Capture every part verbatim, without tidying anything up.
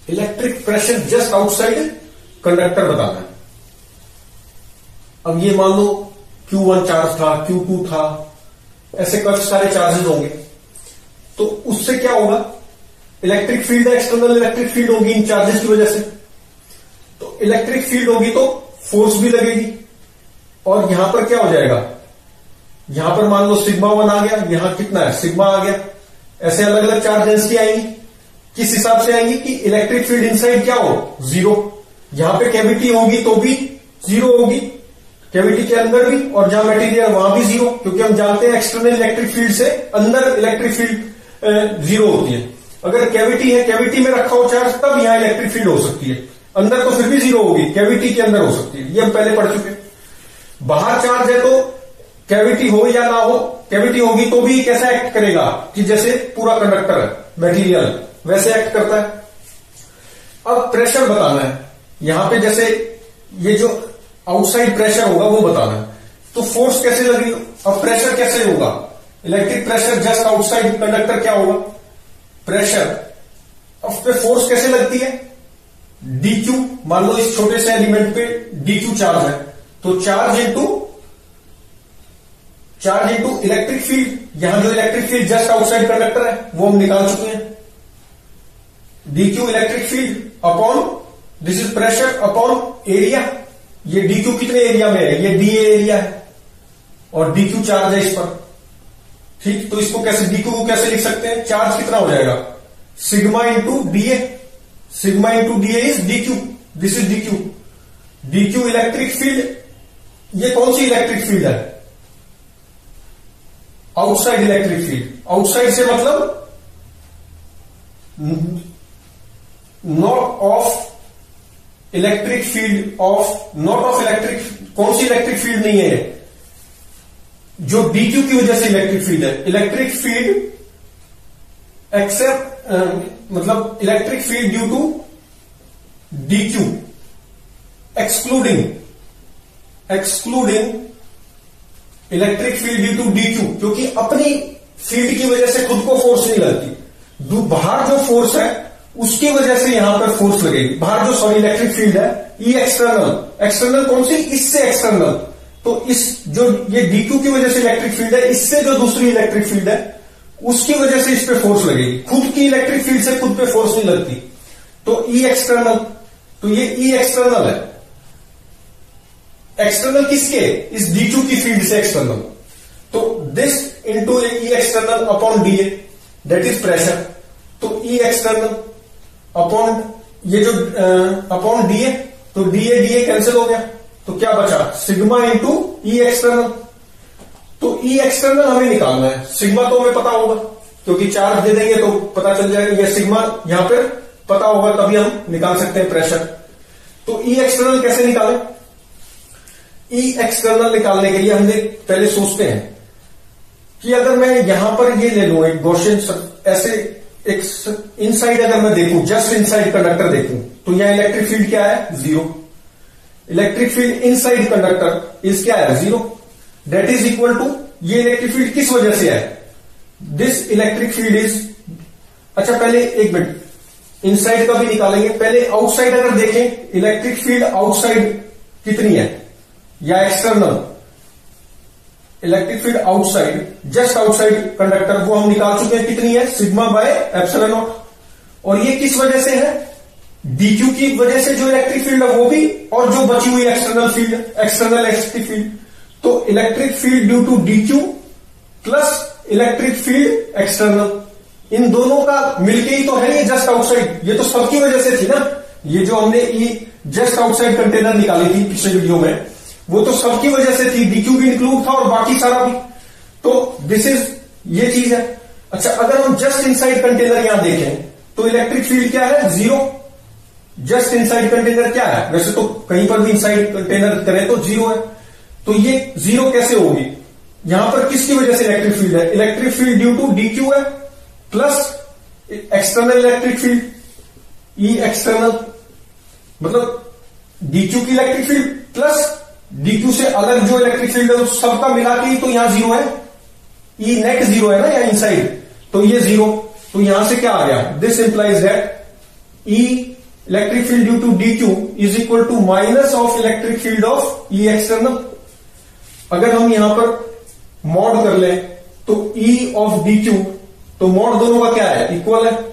Electric pressure just outside conductor बताना है। अब ये मान लो क्यू वन चार्ज था, क्यू टू था, ऐसे काफी सारे चार्जेस होंगे। तो उससे क्या होगा, इलेक्ट्रिक फील्ड है, एक्सटर्नल इलेक्ट्रिक फील्ड होगी इन चार्जेस की वजह से। तो इलेक्ट्रिक फील्ड होगी तो फोर्स भी लगेगी, और यहां पर क्या हो जाएगा, यहां पर मान लो सिग्मा वन आ गया, यहां कितना है सिग्मा आ गया। ऐसे अलग अलग चार्ज डेंसिटी आएंगी, किस हिसाब से आएंगी कि इलेक्ट्रिक फील्ड इनसाइड क्या हो, जीरो। यहां पे कैविटी होगी तो भी जीरो होगी, कैविटी के अंदर भी, और जहां मटेरियल वहां भी जीरो, क्योंकि हम जानते हैं एक्सटर्नल इलेक्ट्रिक फील्ड से अंदर इलेक्ट्रिक फील्ड जीरो होती है। अगर कैविटी है, कैविटी में रखा हो चार्ज, तब यहां इलेक्ट्रिक फील्ड हो सकती है, अंदर तो फिर भी जीरो होगी, कैविटी के अंदर हो सकती है, ये हम पहले पढ़ चुके। बाहर चार्ज है तो कैविटी हो या ना हो, कैविटी होगी तो भी कैसा एक्ट करेगा कि जैसे पूरा कंडक्टर है मटेरियल, वैसे एक्ट करता है। अब प्रेशर बताना है, यहां पे जैसे ये जो आउटसाइड प्रेशर होगा वो बताना है। तो फोर्स कैसे लगी, अब प्रेशर कैसे होगा, electric pressure just outside conductor क्या होगा, प्रेशर। अब पे फोर्स कैसे लगती है, डी क्यू। मान लो इस छोटे से एलिमेंट पे डी क्यू चार्ज है, तो charge into charge into electric field. यहां जो electric field just outside conductor है वो हम निकाल चुके हैं, D Q electric field upon this is pressure upon area. ये डी क्यू कितने एरिया में है, ये डी ए एरिया है, और डी क्यू चार्ज है इस पर, ठीक। तो इसको कैसे, डी क्यू को कैसे लिख सकते हैं, चार्ज कितना हो जाएगा, sigma into D A. Sigma into D A is D Q, this is D Q. D Q electric field, ये कौन सी इलेक्ट्रिक फील्ड है, आउटसाइड इलेक्ट्रिक फील्ड। आउटसाइड से मतलब not of electric field of, not of electric, कौन सी electric field नहीं है, जो डी क्यू की वजह से इलेक्ट्रिक फील्ड है। इलेक्ट्रिक फील्ड एक्सेप्ट मतलब electric field due to D Q, excluding excluding electric field due to D Q, क्योंकि अपनी फील्ड की वजह से खुद को फोर्स नहीं लगती, बाहर जो फोर्स है उसकी वजह से यहां पर फोर्स लगेगी। बाहर जो सॉरी इलेक्ट्रिक फील्ड है, ई एक्सटर्नल, एक्सटर्नल कौन सी, इससे एक्सटर्नल। तो इस जो ये डी क्यू की वजह से इलेक्ट्रिक फील्ड है, इससे जो दूसरी इलेक्ट्रिक फील्ड है उसकी वजह से इस पे फोर्स लगेगी, खुद की इलेक्ट्रिक फील्ड से खुद पे फोर्स नहीं लगती। तो ई एक्सटर्नल, तो ये ई एक्सटर्नल है, एक्सटर्नल किसके, इस डी क्यू की फील्ड से एक्सटर्नल। तो this into E external upon D A, that is pressure. तो ई एक्सटर्नल अपॉन ये जो अपॉन डी ए, तो D A D A cancel हो गया, तो क्या बचा, सिग्मा इंटू ई एक्सटर्नल। तो ई एक्सटर्नल हमें निकालना है, सिग्मा तो हमें पता होगा क्योंकि चार्ज दे देंगे तो पता चल जाएगा, ये सिग्मा यहां पर पता होगा तभी हम निकाल सकते हैं प्रेशर। तो ई एक्सटर्नल कैसे निकालें, ई एक्सटर्नल निकालने के लिए हमने पहले सोचते हैं कि अगर मैं यहां पर ये ले लूं एक गॉसियन, ऐसे एक इनसाइड अगर मैं देखूं, जस्ट इनसाइड कंडक्टर देखूं, तो यहां इलेक्ट्रिक फील्ड क्या है, zero. Electric field inside conductor is क्या है, zero. That is equal to, ये इलेक्ट्रिक फील्ड किस वजह से है, दिस इलेक्ट्रिक फील्ड इज, अच्छा पहले एक मिनट इनसाइड का भी निकालेंगे, पहले आउटसाइड अगर देखें, इलेक्ट्रिक फील्ड आउटसाइड कितनी है, या external electric field outside, just outside conductor, वो हम निकाल चुके हैं, कितनी है, सिग्मा बाय एप्सिलॉन नॉट। और ये किस वजह से है, डी क्यू की वजह से जो इलेक्ट्रिक फील्ड है वो भी, और जो बची हुई external field, external electric field. तो electric field due to D Q plus electric field external, इन दोनों का मिलके ही तो है ये जस्ट आउटसाइड। ये तो सबकी वजह से थी ना, ये जो हमने ये जस्ट आउटसाइड कंटेनर निकाली थी पिछले वीडियो में, वो तो सबकी वजह से थी, डी क्यू भी इंक्लूड था और बाकी सारा भी। तो दिस इज ये चीज है। अच्छा अगर हम जस्ट इनसाइड कंटेनर यहां देखें तो इलेक्ट्रिक फील्ड क्या है, जीरो। जस्ट इनसाइड कंटेनर क्या है, वैसे तो कहीं पर भी इनसाइड कंटेनर करें तो जीरो है, तो ये जीरो कैसे होगी, यहां पर किसकी वजह से इलेक्ट्रिक फील्ड है, electric field due to D Q है plus external electric field, E external, मतलब डी क्यू की electric field plus D Q से अलग जो इलेक्ट्रिक फील्ड है उस सबका मिला के ही तो यहां जीरो है, ई नेट जीरो है ना यहाँ इनसाइड, तो ये जीरो। तो यहां से क्या आ गया, this implies that E electric field due to D Q is equal to minus of electric field of E external. अगर हम यहां पर मॉड कर लें तो ई ऑफ डी क्यू, तो मॉड दोनों का क्या है, इक्वल है,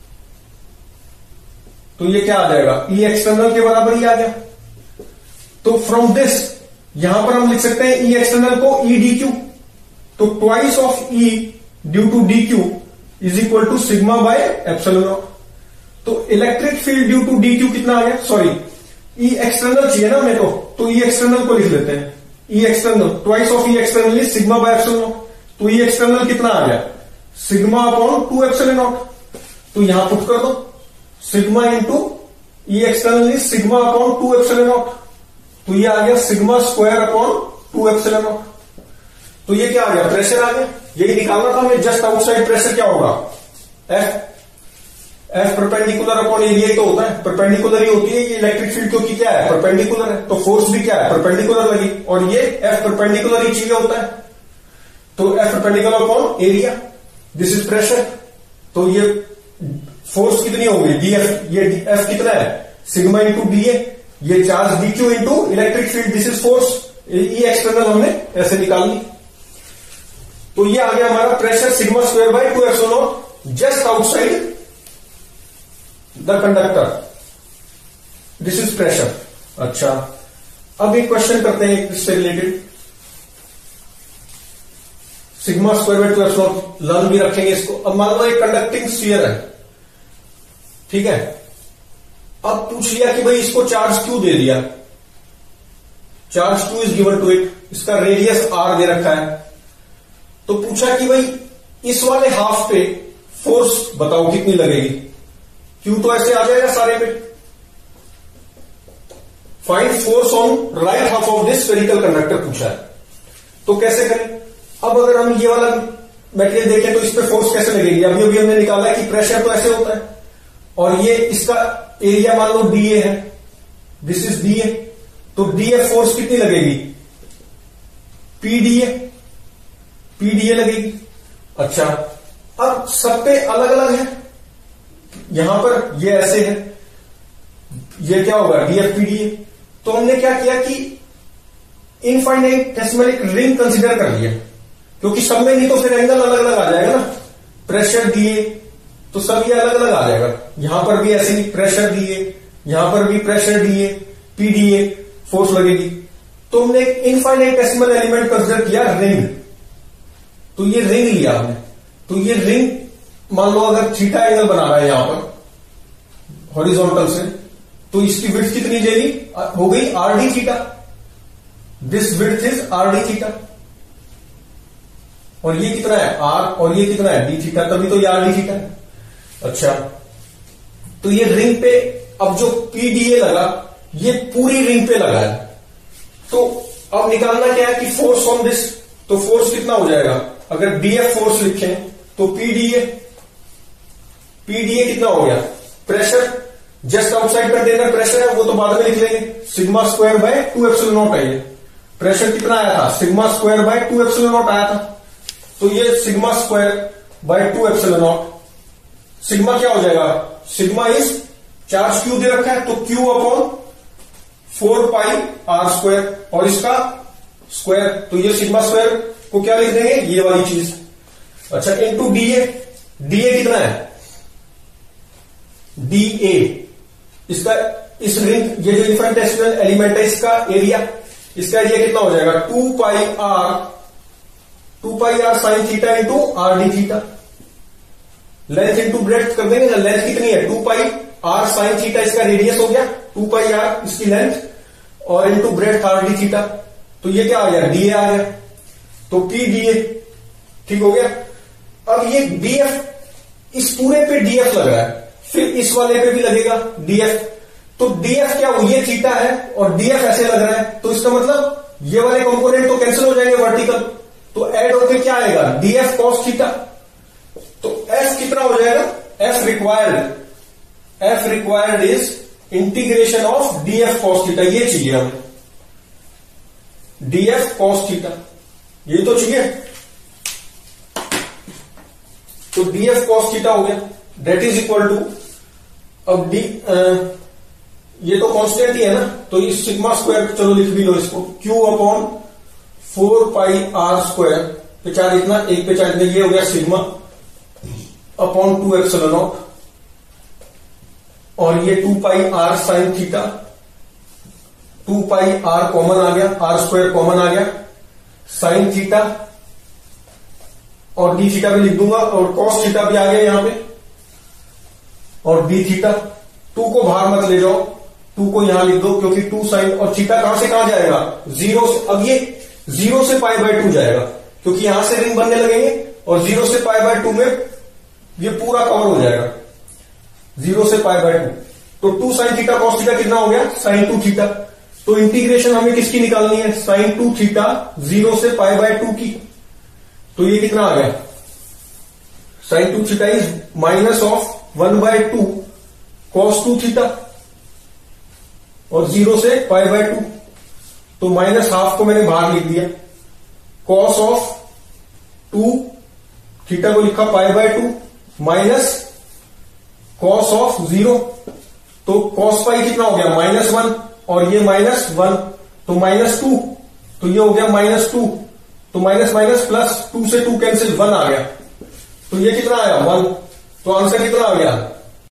तो ये क्या आ जाएगा, ई एक्सटर्नल के बराबर ही आ गया। तो फ्रॉम दिस यहां पर हम लिख सकते हैं ई एक्सटर्नल को ई डी क्यू, तो twice of E due to D Q is equal to sigma by epsilon naught. तो electric field due to D Q कितना आ गया, सॉरी ई एक्सटर्नल चाहिए ना मेरे को, तो ई एक्सटर्नल को लिख लेते हैं, E external twice of E external is sigma by epsilon naught. तो ई एक्सटर्नल कितना आ गया, sigma upon two epsilon naught, तो यहां पुट कर दो sigma into E external is sigma upon two epsilon naught, तो ये आ गया sigma square upon two epsilon naught. तो ये क्या आ गया, प्रेशर आ गया, यही निकालना था हमें, जस्ट आउटसाइड प्रेशर क्या होगा, F F perpendicular upon area ही तो होता है, परपेंडिकुलर ही होती है ये इलेक्ट्रिक फील्ड, क्योंकि क्या है परपेंडिकुलर है, तो फोर्स भी क्या है परपेंडिकुलर लगी, और ये एफ परपेंडिकुलर ही चाहिए होता है, तो F perpendicular upon area, this is pressure. तो ये फोर्स कितनी होगी डी एफ, ये एफ कितना है सिग्मा इंटू डी ए, ये charge D Q into electric field, this is force, E external हमने ऐसे निकाल ली। तो ये आ गया हमारा pressure sigma square by two epsilon naught just outside the conductor, this is pressure. अच्छा, अब एक क्वेश्चन करते हैं इससे related, sigma square by two epsilon learn भी रखेंगे इसको। अब मान लो एक कंडक्टिंग स्फीयर है, ठीक है, अब पूछ लिया कि भाई इसको चार्ज क्यू दे दिया, charge Q is given to it, इसका रेडियस आर दे रखा है, तो पूछा कि भाई इस वाले हाफ पे फोर्स बताओ कितनी लगेगी, क्यू तो ऐसे आ जाएगा सारे पे, find force on right half of this spherical conductor पूछा है, तो कैसे करें। अब अगर हम ये वाला मटेरियल देखें तो इस पे फोर्स कैसे लगेगी, अभी अभी हमने निकाला है कि प्रेशर तो ऐसे होता है, और ये इसका एरिया मान लो डी ए है, दिस इज डी ए, तो डी ए फोर्स कितनी लगेगी, P D A, P D A लगेगी। अच्छा, अब सब पे अलग अलग है, यहां पर ये ऐसे है, ये क्या होगा D F P D A, तो हमने क्या किया कि इनफाइनाइटेसिमल एक रिंग कंसीडर कर लिया, क्योंकि सब में नहीं तो फिर एंगल अलग अलग आ जाएगा ना, प्रेशर दिए तो सब ये अलग अलग आ जाएगा, यहां पर भी ऐसे ही प्रेशर दिए, यहां पर भी प्रेशर दिए, पी डी ए फोर्स लगेगी, तो हमने एक इनफाइनाइटेसिमल एलिमेंट कंसीडर किया रिंग, तो ये रिंग लिया हमने, तो ये रिंग मान लो अगर थीटा एंगल बना रहा है यहां पर हॉरिजॉन्टल से, तो इसकी विड्थ कितनी देगी, हो गई R D theta, this width is R D theta, और ये कितना है आर, और ये कितना है डी थीटा, तभी तो ये आर डी थीटा है। अच्छा, तो ये रिंग पे अब जो पी डी ए लगा ये पूरी रिंग पे लगा है, तो अब निकालना क्या है कि फोर्स ऑन दिस, तो फोर्स कितना हो जाएगा, अगर डी एफ फोर्स लिखें तो P D A, P D A कितना हो गया, प्रेशर जस्ट आउटसाइड कर देना, प्रेशर है वो तो बाद में लिख लेंगे, sigma square by two epsilon naught है, ये प्रेशर कितना आया था, sigma square by two epsilon naught आया था, तो ये sigma square by two epsilon naught, sigma क्या हो जाएगा, सिग्मा इज चार्ज क्यू दे रखा है, तो Q upon four pi R square, और इसका स्क्वायर, तो ये सिग्मा स्क्वायर को क्या लिख देंगे, ये वाली चीज। अच्छा, into D A, D A कितना है, डी ए इसका, इस रिंग ये जो इनफाइनाइटेसिमल एलिमेंट है इसका एरिया, इसका एरिया कितना हो जाएगा, two pi R, two pi R sine theta into R D theta, length into breadth कर देंगे ना, लेंथ कितनी है two pi R sine theta, इसका रेडियस हो गया टू पाई आर इसकी लेंथ, और into breadth R D theta, तो ये क्या आ गया डी ए आ गया, तो पी डी ए, ठीक हो गया। अब ये डी एफ इस पूरे पे डी एफ लग रहा है, फिर इस वाले पे भी लगेगा डी एफ, तो डी एफ क्या हो, ये थीटा है और डी एफ ऐसे लग रहा है, तो इसका मतलब ये वाले कंपोनेंट तो कैंसिल हो जाएंगे वर्टिकल, तो ऐड होकर क्या आएगा डी एफ कॉस थीटा, तो एफ कितना हो जाएगा, F required, F required is integration of D F cos theta, ये चाहिए हमें डी एफ कॉस थीटा, ये तो चाहिए, तो डी एफ कॉस थीटा हो गया, डेट इज इक्वल टू अब डी ये तो कांस्टेंट ही है ना, तो इस सिग्मा स्क्वायर चलो लिख भी लो इसको, Q upon four pi R square पे चार इतना एक पे चार इतना, ये हो गया sigma upon two epsilon naught, और ये two pi R sine theta, two pi R common आ गया, आर स्क्वायर कॉमन आ गया, साइन थीटा और डी थीटा भी लिख दूंगा, और कॉस थीटा भी आ गया यहां पे, और डी थीटा। टू को बाहर मत ले जाओ, टू को यहां लिख दो, क्योंकि टू साइन और थीटा कहां से कहां जाएगा, जीरो से, अब ये जीरो से पाई बाय टू जाएगा, क्योंकि यहां से रिंग बनने लगेंगे, और जीरो से पाई बाय टू में ये पूरा कवर हो जाएगा, जीरो से पाई बाय टू। तो two sine theta cos theta कितना हो गया, साइन टू थीटा। तो इंटीग्रेशन हमें किसकी निकालनी है, साइन टू थीटा जीरो से पाई बाय टू की। तो ये कितना आ गया, sine two theta is minus of one by two cos two theta, और जीरो से पाई बाय टू, तो माइनस हाफ को मैंने बाहर लिख दिया, कॉस ऑफ टू थीटा को लिखा pi by two minus cos of zero, तो कॉस पाई कितना हो गया माइनस वन, और ये माइनस वन, तो माइनस टू, तो ये हो गया माइनस टू, तो माइनस माइनस प्लस, टू से टू कैंसिल, वन आ गया, तो ये कितना आया वन, तो आंसर कितना आ गया